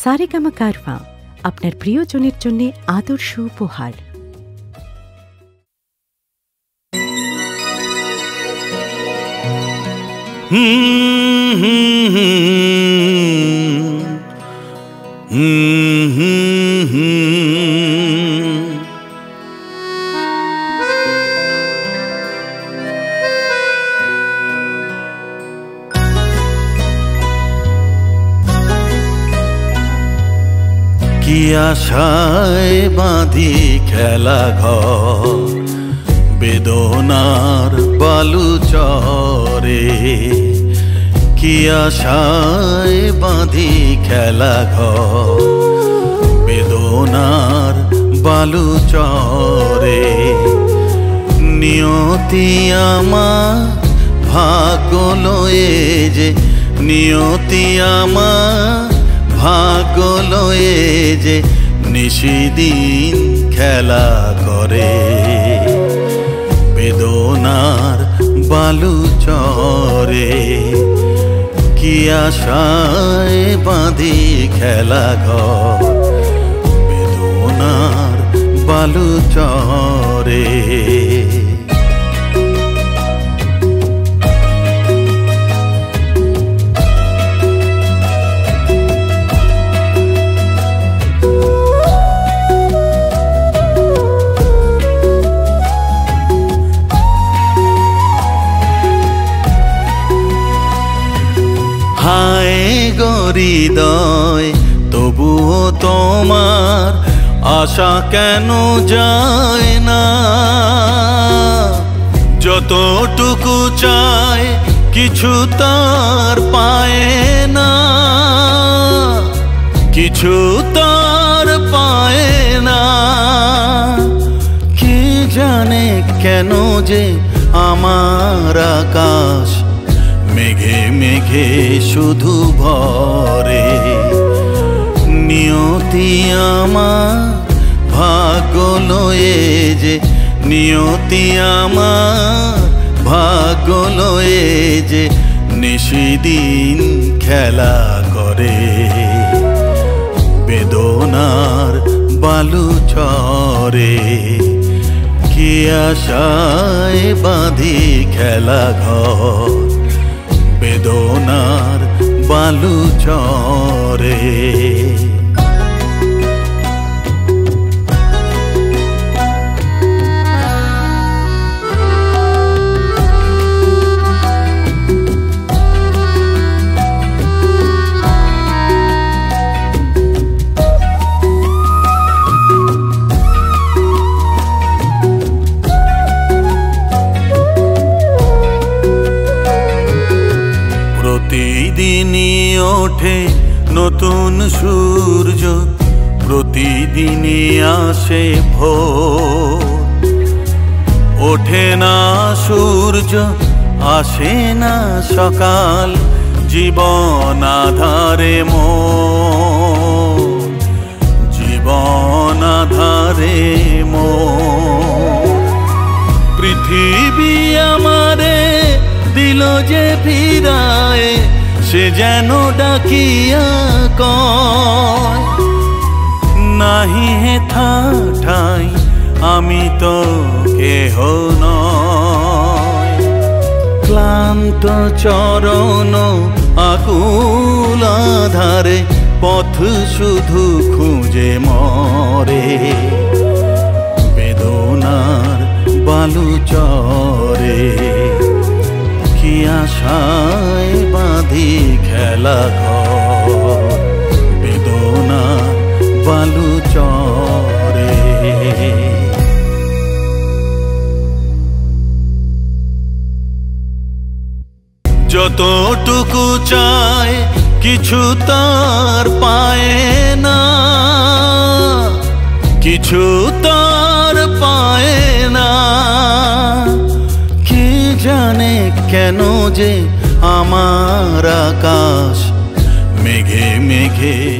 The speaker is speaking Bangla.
সারেগামা কারওয়া আপনার প্রিয়জনের জন্য আদর্শ উপহার। কি আশায় বাঁধি খেলা ঘর বেদনার বালু চরে, কি আশায় বাঁধি খেলা ঘর বেদনার বালু চরে। নিয়তি আমার ভাগ্য লয়ে যে, নিয়তি আমার ভাগ্য লয়ে যে নিশিদিন খেলা করে বেদনার বালু চরে। কি আশায় বাঁধি খেলা ঘর বেদনার বালু চরে। হায় হৃদয় তবুও তোমার আশা কেন যায় না? যতটুকু চায় কিছু তার পায় না, কিছু তার পায় না। কে জানে কেন যে আমার আকাশ মেঘে মেঘে শুধু ভরে। নিয়তি আমার ভাগ্য লয়ে যে, নিয়তি আমার ভাগ্য লয়ে যে নিশিদিন খেলা করে বেদনার বালু চরে। কি আশায় বাঁধি খেলা ঘর বেদনার বালু চরে। প্রতিদিনই ওঠে নতুন সূর্য, প্রতিদিনই আসে ভোর। ওঠে না সূর্য আসে না সকাল, জীবন আধারে মোর, জীবন আধারে মোর। পৃথিবী আমারে দিল যে ফিরায়, সে যেন ডাকিয়া কয় নাহি হেথা ঠাই আমি তো কেহ নয়। ক্লান্ত চরণ আকুল আধারে পথ শুধু খুঁজে মরে বেদনার বালু চরে। কি আশায় বাঁধি খেলা ঘর বেদনার বালু চরে। যতটুকু চায় কিছু তার পায় না, কিছু তার পায় না। কে জানে কেন যে আমার আকাশ মেঘে মেঘে